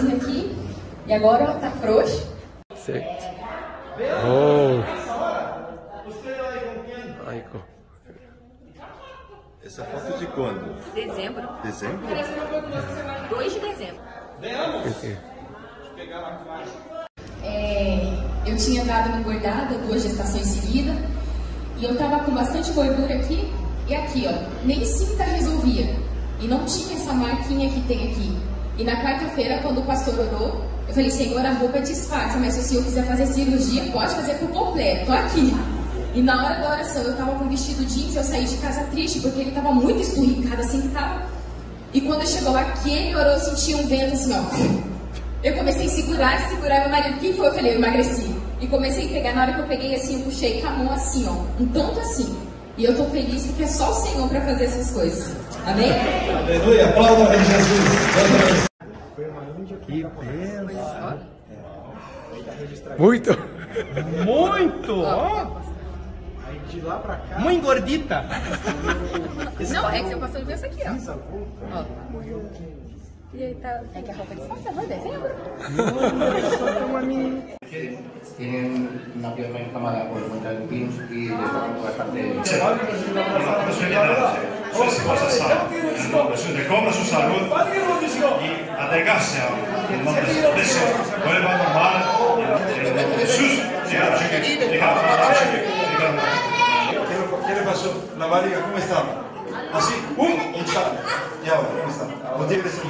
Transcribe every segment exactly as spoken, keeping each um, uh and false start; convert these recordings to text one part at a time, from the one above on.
sozinho aqui. E agora tá frouxo. Certo. Oh. Aiko. Essa foto de quando? Dezembro. Dezembro? dois de dezembro. Okay. É, eu tinha dado uma engordada, duas gestações seguidas. E eu tava com bastante gordura aqui. E aqui, ó. Nem cinta resolvia. E não tinha essa marquinha que tem aqui. E na quarta-feira, quando o pastor orou, eu falei, Senhor, a roupa é disfarça, mas se o Senhor quiser fazer cirurgia, pode fazer por completo. Tô aqui. E na hora da oração, eu tava com vestido jeans, eu saí de casa triste, porque ele tava muito esturricado, assim que tava. E quando chegou lá, que ele orou, eu senti um vento assim, ó. Eu comecei a segurar, segurar meu marido. Quem foi? Eu falei, eu emagreci. E comecei a pegar, na hora que eu peguei assim, eu puxei com a mão assim, ó. Um tanto assim. E eu tô feliz porque é só o Senhor pra fazer essas coisas. Amém? Aleluia, aplauda a Jesus. Que benção. Muito. Muito! Ó. Aí de lá pra cá. Muito gordita. Não, é que você passou isso aqui, ó. Ó. E aí tá. É que a roupa disfarça, não é dezembro? Tienen una pierna inflamada por contra el virus y les da bastante... Recobra su salud y adelgaza en nombre de Jesús, vuelva normal. Jesús, ¿Qué le pasó? La barriga, ¿cómo estaba? Así, ¡pum! Hinchada. ¿Y ahora cómo está? ¿No tiene que ser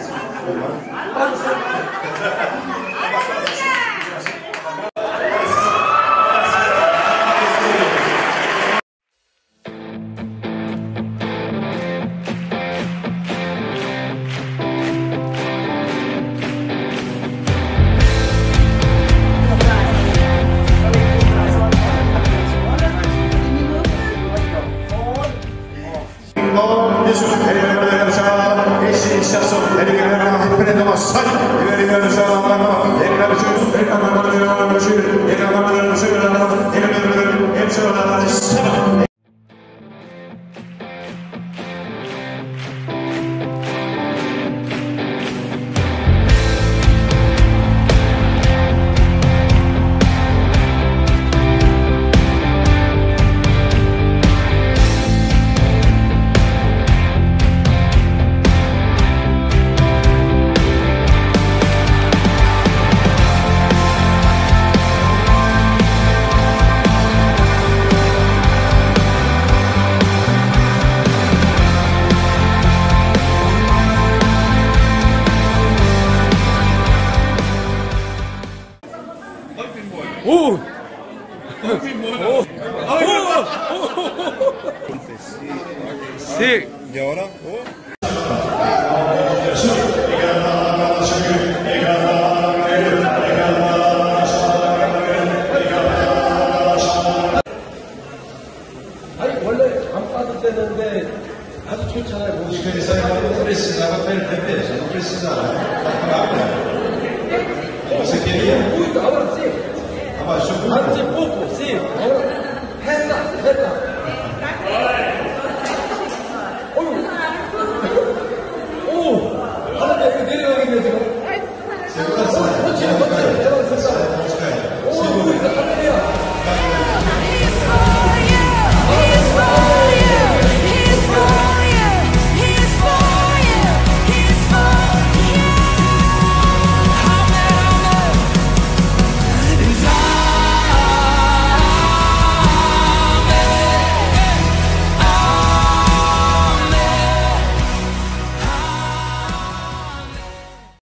Uh! Sí. ¿Y ahora? Oh. 아니 원래 안 빠도 되는데 아주 좋잖아요. 우리 사람하고 프레스나가 뺄 텐데 저는 프레스나. Você queria? Muito, agora sim. Ah, mas Antes pouco, sim. Agora